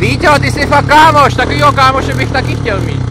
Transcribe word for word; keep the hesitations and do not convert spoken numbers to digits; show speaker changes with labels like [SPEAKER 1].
[SPEAKER 1] Víťo, ty jsi fakt kámoš, takovýho kámoše bych taky chtěl mít.